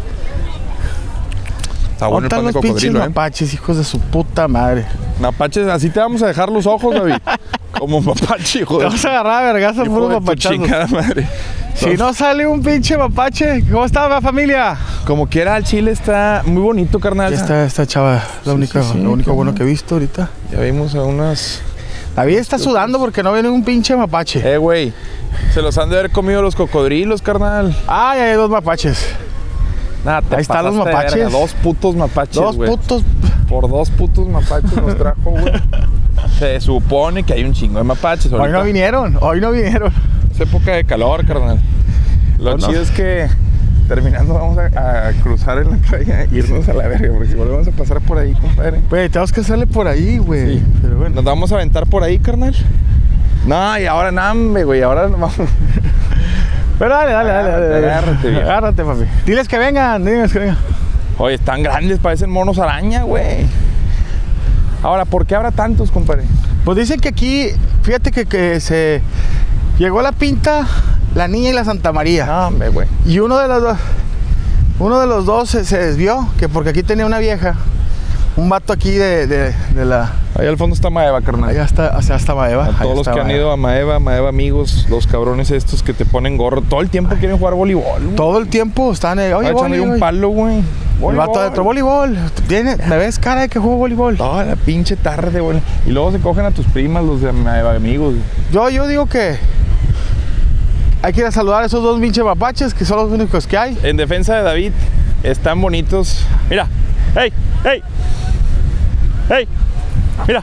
Está bueno ¿Dónde el pan están de los pinches cocodrilo, mapaches, hijos de su puta madre? Mapaches, así te vamos a dejar los ojos, David. Como mapache, hijo Te de... vas a agarrar a vergas a hijo puros de tu mapachazos. chingada madre. Si no sale un pinche mapache, ¿cómo está la familia? Como quiera, el chile está muy bonito, carnal. Ya está esta chava, lo único bueno que he visto ahorita. Ya vimos a unas... David está sudando porque no viene un pinche mapache. Güey. Se los han de haber comido los cocodrilos, carnal. Ah, ya hay dos mapaches. Nah, te Ahí están los pasaste de mapaches. verga. Dos putos mapaches, Dos güey. putos. Por dos putos mapaches nos trajo, güey. Se supone que hay un chingo de mapaches Hoy ahorita. no vinieron, hoy no vinieron. Es época de calor, carnal. Lo Pues no. chido es que terminando vamos a cruzar en la playa e irnos a la verga, porque si volvemos a pasar por ahí, compadre. Güey, tenemos que hacerle por ahí, güey. Sí. Pero bueno. ¿Nos vamos a aventar por ahí, carnal? No, y ahora nambe, güey. Ahora nos vamos. Pero dale. Agárrate, viejo. Agárrate, papi. Diles que vengan, diles que vengan. Oye, están grandes, parecen monos araña, güey. Ahora, ¿por qué habrá tantos, compadre? Pues dicen que aquí, fíjate que se llegó la Pinta, la Niña y la Santa María. No, hombre, güey. Y uno de los dos se desvió, que porque aquí tenía una vieja, un vato aquí de la... Ahí al fondo está Maeva, carnal. Allá está Maeva. A todos los que han ido a Maeva amigos, los cabrones estos que te ponen gorro, todo el tiempo quieren jugar voleibol, güey. Todo el tiempo están... Oye, Echándole voleibol. un palo, güey. El vato adentro, voleibol. ¿Me ves cara de que juego voleibol? Toda la pinche tarde, güey. Y luego se cogen a tus primas, los de Maeva amigos. Yo digo que hay que ir a saludar a esos dos pinches mapaches, que son los únicos que hay. En defensa de David, están bonitos. Mira, ¡hey! ¡Hey! ¡Hey! Mira.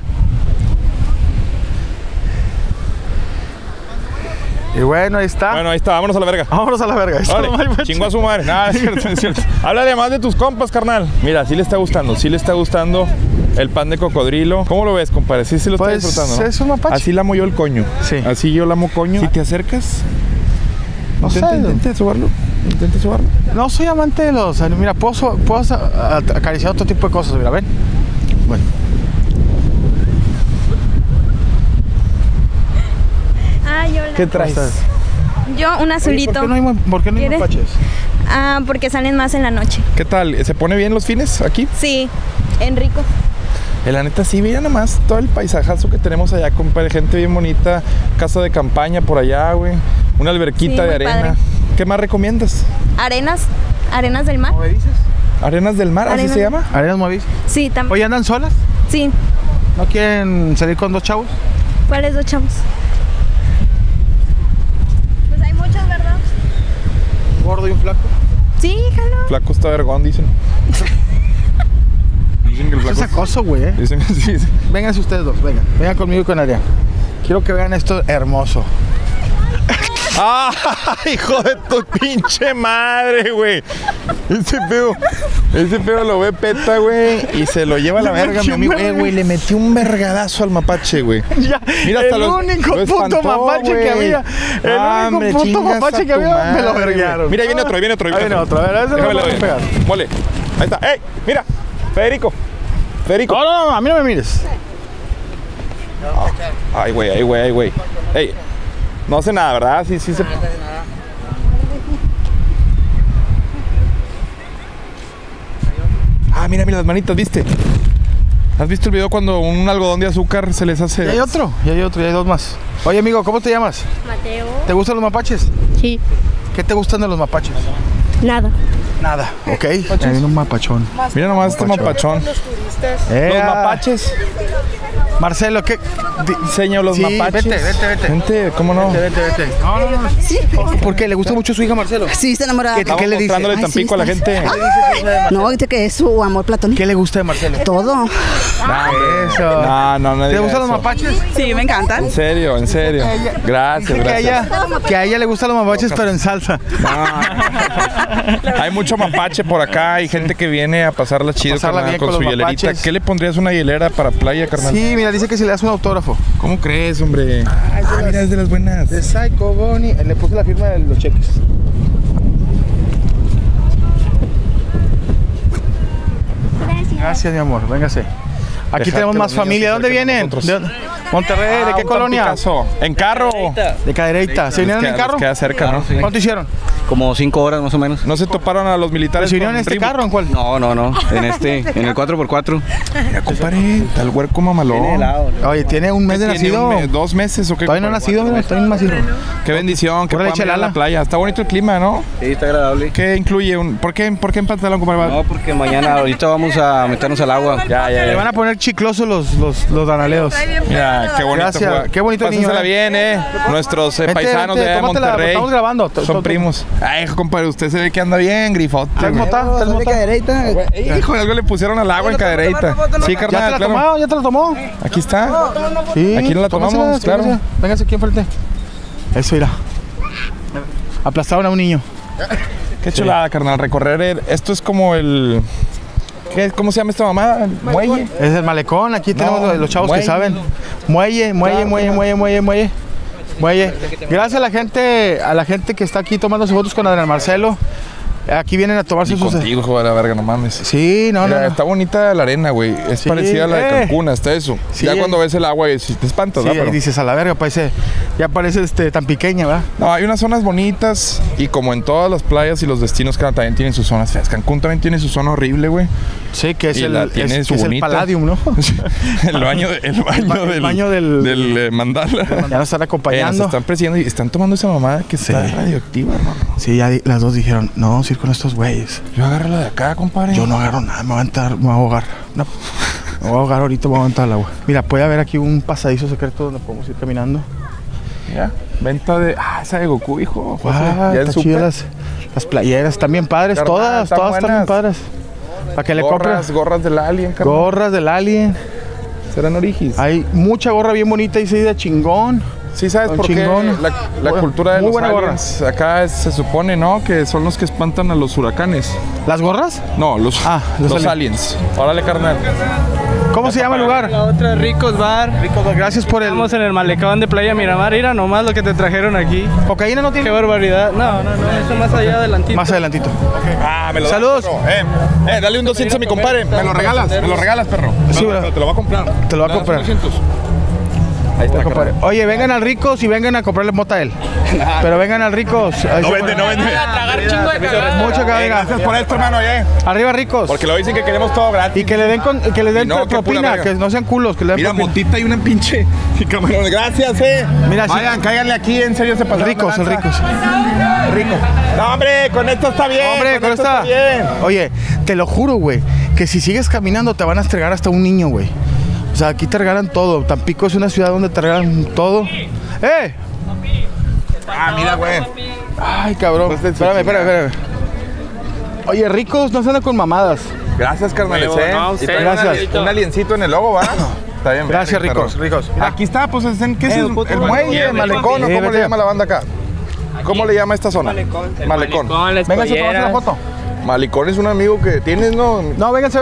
Y bueno, ahí está. Bueno, ahí está, vámonos a la verga. Vámonos a la verga. Esto Vale, no hay mucho. chingo a su madre. Nada, es cierto, es cierto. Háblale más de tus compas, carnal. Mira, sí le está gustando el pan de cocodrilo. ¿Cómo lo ves, compadre? Sí, lo Pues, está disfrutando, ¿no? es un mapache. Así lamo yo el coño. Sí. Así yo lamo coño. Si te acercas, No sé. intenta sobarlo. Intenta sobarlo. No soy amante de los... Mira, puedo acariciar otro tipo de cosas, mira, ven. Bueno. Hola. ¿Qué traes? ¿Cómo estás? Yo un azulito. ¿Por qué no hay ¿Quieres? mapaches? Porque salen más en la noche. ¿Qué tal? ¿Se pone bien los fines aquí? Sí, en rico. La neta, sí, mira nomás todo el paisajazo que tenemos allá, compadre. Gente bien bonita, casa de campaña por allá, güey. Una alberquita Sí, de muy arena. padre. ¿Qué más recomiendas? Arenas del mar. ¿Arenas del mar? ¿Así Arenas- se llama? Arenas Movis. Sí, también. Oye, ¿andan solas? Sí. ¿No quieren salir con 2 chavos? ¿Cuáles 2 chavos? Pues hay muchos, ¿verdad? Un gordo y un flaco. Sí, jalo. Flaco está vergón, dicen. Dicen que el Eso es flaco... acoso, güey. Dicen que sí. Vénganse ustedes dos, vengan. Vengan conmigo y con Adrián. Quiero que vean esto hermoso. ¡Ah! ¡Hijo de tu pinche madre, güey! Ese pedo lo ve Peta, güey, y se lo lleva a la verga, mi amigo. Güey, le metió un vergadazo al mapache, güey. Mira, hasta el único puto mapache que había. El único puto mapache que había, me lo vergaron. Mira, ahí viene otro, ahí viene otro. Ahí viene otro, a ver, ese Déjame lo lo voy a pegar. Mole. Ahí está. ¡Ey! Mira, Federico. No, a mí no me mires. Ay, güey. Ey, no hace nada, ¿verdad? Sí se... Ah, mira las manitas, ¿viste? ¿Has visto el video cuando un algodón de azúcar se les hace...? Y hay otro, y hay 2 más. Oye, amigo, ¿cómo te llamas? Mateo. ¿Te gustan los mapaches? Sí. ¿Qué te gustan de los mapaches? Nada. Nada, ok. Ahí viene un mapachón. Mira nomás este mapachón. Los mapaches. Marcelo, ¿qué? Enseño los Sí, mapaches. vete. Vente, ¿cómo no? Vete. No. Sí. ¿Por qué? ¿Le gusta mucho su hija, Marcelo? Sí, está enamorada. ¿Qué le dice? Mostrándole Ay, Tampico sí, a la está- gente. No, dice que es su amor platónico. ¿Qué le gusta de Marcelo? Todo. Eso. No ¿Te diga gustan los eso. mapaches? Sí, me encantan. En serio. Gracias, Dice que a ella le gustan los mapaches, pero en salsa. No. Hay mucho mapache por acá. Hay gente que viene a pasarla chido pasarla carnal, bien con con su los hielerita. mapaches. ¿Qué le pondrías una hielera para playa, carnal? Sí, mira, dice que si le das un autógrafo. ¿Cómo crees, hombre? Mira, es de las buenas. De Psycho Bonnie. Le puse la firma de los cheques. Gracias, mi amor. Véngase. Aquí Dejar tenemos que más los niños familia. ¿De dónde se acerquen a vienen? nosotros. Monterrey. ¿De qué un colonia? Tampicazo. En carro. De Cadereyta. ¿Se vinieron en carro? Queda cerca, ¿no? ¿Cuánto hicieron? Como 5 horas más o menos. ¿No se toparon a los militares? ¿Se vinieron en con este Reebok? carro? ¿En cuál? No. En el 4x4. Mira, compadre, tal huerco mamalón. Oye, ¿tiene un mes de ¿Tiene nacido? 2 meses o qué? Todavía no ha nacido, mira, está bien nacido. Qué bendición, que Pura puedan leche venir a Lala. la playa. Está bonito el clima, ¿no? Sí, está agradable. ¿Qué incluye? ¿Por qué en pantalón, compadre? No, porque mañana, ahorita vamos a meternos al agua. Le van a poner chiclosos los danaleos. Mira, qué bonito. Gracias, jugar. qué bonito niño, Pásensela bien, Nuestros paisanos de tómatela, Monterrey. estamos grabando. Son primos. Ay, compadre, usted se ve que anda bien, grifote. ¿Estás mota? ¿Estás mota? Hijo, algo le pusieron al agua en Cadereyta. Sí, ¿Ya te carnal, la claro. tomó? ¿Ya te la tomó? Aquí está. Sí. Aquí no la tomamos, tómasela, claro. tómasela. Véngase aquí enfrente. Eso, irá. Aplastaron a un niño. Qué chulada, carnal. Recorrer. Esto es como el... ¿Cómo se llama esta mamada? ¿Muelle? Es el malecón. Aquí tenemos los chavos muelle. que saben. Muelle. Gracias a la gente que está aquí tomándose fotos con Adrián Marcelo. Aquí vienen a tomarse Y sus... contigo, hijo de la verga, no mames. Sí, no. Está bonita la arena, güey. Es Sí, parecida a la de Cancún, hasta eso. Sí. Ya cuando ves el agua, si te espantas, Sí, ¿verdad? Pero- dices a la verga, ya parece tan pequeña, ¿verdad? No, hay unas zonas bonitas y como en todas las playas y los destinos que también tienen sus zonas feas. Cancún también tiene su zona horrible, güey. Sí, que es Y el, la tiene es, su que es el bonita. Palladium, ¿no? el baño del mandala. Ya nos están acompañando. Nos están presidiendo y están tomando esa mamada que está radioactiva, hermano. Sí, ya las dos dijeron, no vamos a ir con estos güeyes. Yo agarro la de acá, compadre. Yo no agarro nada, me voy a ahogar. No, me voy a ahogar ahorita, voy a aventar el agua. Mira, puede haber aquí un pasadizo secreto donde podemos ir caminando. Mira, venta de... esa de Goku, hijo. Ah, ya está chido las playeras, están bien padres, Carnal, todas están están bien buenas. padres. Para que le compres Gorras del Alien, carnal. gorras del Alien. Serán origis. Hay mucha gorra bien bonita y de chingón. Sí, ¿sabes Un por qué? chingón. La cultura de Muy los buena gorra. aliens acá se supone, ¿no? Que son los que espantan a los huracanes. ¿Las gorras? No, los aliens. Órale, carnal. ¿Cómo se llama el lugar? La otra, Ricos Bar. Ricos Bar, gracias por el... Estamos en el malecón de Playa Miramar. Mira nomás lo que te trajeron aquí. ¿Cocaína no tiene? Qué barbaridad. No, eso más allá adelantito. Más adelantito. Ah, me lo Saludos. das, perro. Dale un 200 a mi compadre. Me lo regalas, perro. Sí, Pero te lo va a comprar. Te lo va a Me das comprar. 200. Ahí está, compadre. Oye, vengan al Ricos y vengan a comprarle mota a él. Pero vengan al Ricos. No vende. Mucho que venga. Gracias por esto, hermano, Arriba Ricos. Porque lo dicen que queremos todo gratis. Y que le den No, qué pura propina, verga. que no sean culos, que le den Mira, propina. motita y una pinche camarón. Gracias, Mira, sí. Vayan, cáiganle aquí, en serio se pasaron. Ricos, el Ricos. Rico. No, hombre, con esto está bien. Hombre, con esto esta. está bien. Oye, te lo juro, güey, que si sigues caminando te van a entregar hasta un niño, güey. O sea, aquí te regalan todo. Tampico es una ciudad donde te regalan todo. ¡Eh! Ah, mira, güey. Ay, cabrón. Espérame. Oye, Ricos, no se andan con mamadas. Gracias, carnales. Gracias. Un aliencito en el logo, ¿va? Está bien. Gracias, Ricos. Aquí está, pues, ¿qué es el muelle, el malecón? ¿O cómo le llama la banda acá? ¿Cómo le llama esta zona? Malecón. Véngase, tomate la foto. Malecón es un amigo que tienes, ¿no? No, vénganse.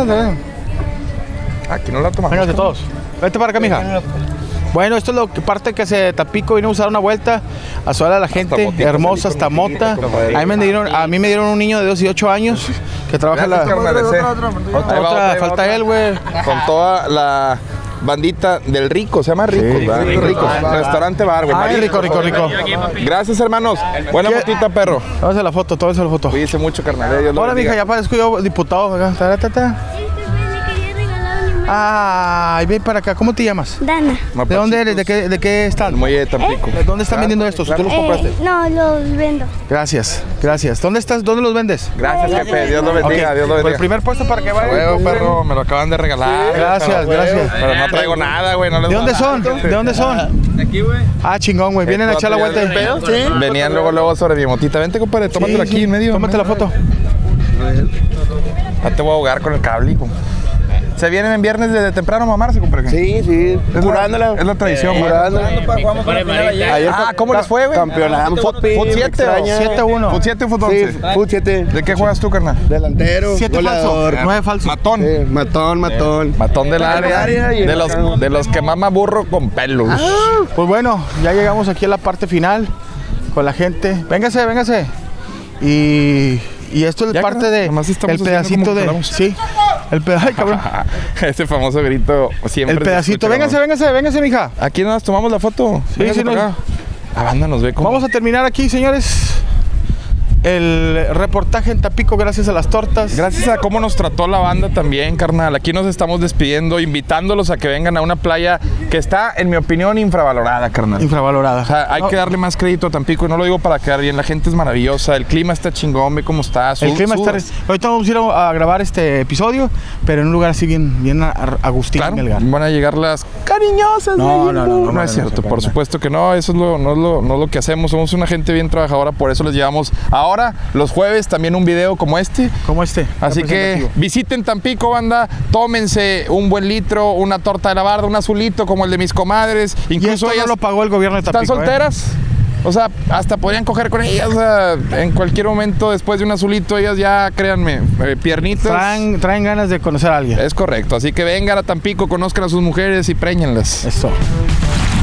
Aquí no la tomamos. Vénganse todos. Vete para acá, mija. Bueno, esto es lo que parte que se Tampico vino a usar una vuelta a saludar a la gente hermosa, hasta mota. A mí me dieron un niño de 2 y 8 años que trabaja en la... Otra, falta él, güey. Con toda la bandita del Rico, se llama Rico, Sí, ¿verdad? Rico. Restaurante bar, güey. Ay, rico. Gracias, hermanos. Buena motita, perro. Tómese la foto. Cuídense mucho, carnal. Dios lo Hola, bendiga. mija, ya parezco yo diputado. Ay, ven para acá. ¿Cómo te llamas? Dana. ¿De dónde eres? ¿De qué están? El muelle de Tampico. ¿Dónde están vendiendo estos? ¿Tú los compraste? No, los vendo. Gracias. ¿Dónde estás? ¿Dónde los vendes? Gracias, jefe. Dios lo bendiga. Ok, Dios lo por el bendiga. primer puesto para que vayan. Huevo, perro, me lo acaban de regalar. Gracias. Pero no traigo nada, güey. ¿De dónde son? De aquí, güey. Ah, chingón, güey. Vienen a echar la vuelta. Sí. Venían luego sobre mi motita. Vente, compadre, tómatela aquí en medio. Tómate la foto. Ya te voy a ahogar con el cable, hijo. ¿Se vienen en viernes desde temprano a mamarse, compadre? Sí. Curándola. Es la tradición, güey. ¿Cómo les fue, güey? Campeonato. ¿Fut 7 o 7-1. ¿Fut 7 o fut 11? Sí, fut 7. ¿De qué juegas tú, carnal? Delantero, 7 falso, goleador. 9 falso. Matón. Sí, matón. Matón del área. De los que mama burro con pelos. Pues bueno, ya llegamos aquí a la parte final con la gente. Véngase. Y esto es Ya, parte carnal, de nomás estamos el pedacito haciendo como de... queramos. Sí, ay, cabrón. Ese famoso grito siempre. El se pedacito. escucha, Véngase, mija. Aquí nos tomamos la foto. Sí, Véngase sí, para acá. La banda nos ve como... Vamos a terminar aquí, señores. El reportaje en Tampico gracias a las tortas. Gracias a cómo nos trató la banda también, carnal. Aquí nos estamos despidiendo, invitándolos a que vengan a una playa que está, en mi opinión, infravalorada, carnal. Infravalorada. O sea, hay que darle más crédito a Tampico, y no lo digo para quedar bien. La gente es maravillosa, el clima está chingón, ve cómo está. El clima está... Ahorita vamos a ir a grabar este episodio, pero en un lugar así bien Agustín Claro, Melgar. van a llegar las cariñosas. No es cierto, por supuesto que no. Eso es no es lo que hacemos. Somos una gente bien trabajadora, por eso les llevamos ahora los jueves también un video como este. Así que visiten Tampico, banda, tómense un buen litro, una torta de la barda, un azulito como el de mis comadres. Incluso Y esto ellas no lo pagó el gobierno de Tampico. ¿Están solteras? O sea, hasta podrían coger con ellas, o sea, en cualquier momento después de un azulito, ellas ya, créanme, piernitas. Traen ganas de conocer a alguien. Es correcto, así que vengan a Tampico, conozcan a sus mujeres y préñenlas. Eso.